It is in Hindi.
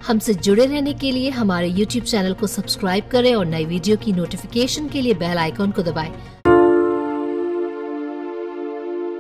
हमसे जुड़े रहने के लिए हमारे YouTube चैनल को सब्सक्राइब करें और नई वीडियो की नोटिफिकेशन के लिए बेल आइकॉन को दबाएं।